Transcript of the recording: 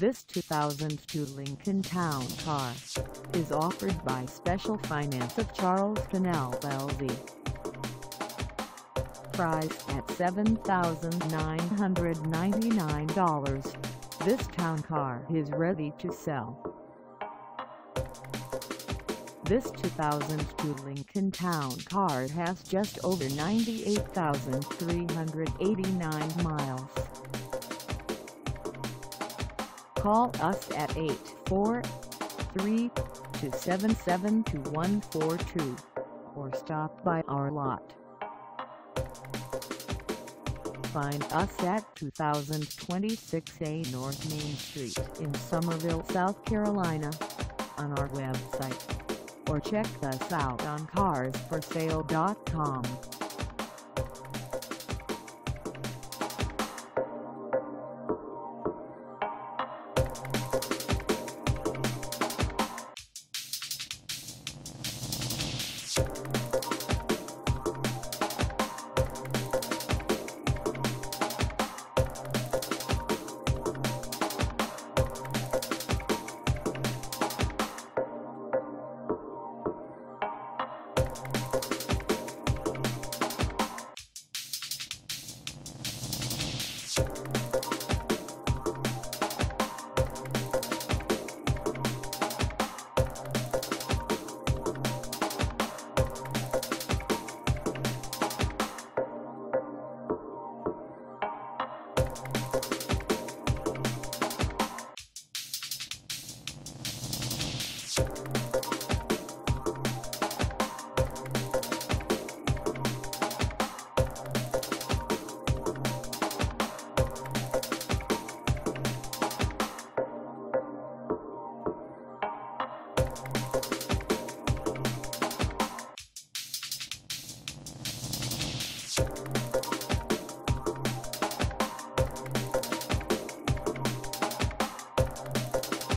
This 2002 Lincoln Town Car is offered by Special Finance of Charleston LLC. Priced at $7,999, this town car is ready to sell. This 2002 Lincoln Town Car has just over 98,389 miles. Call us at 843-277-2142 or stop by our lot. Find us at 2026A North Main Street in Summerville, South Carolina, on our website, or check us out on carsforsale.com.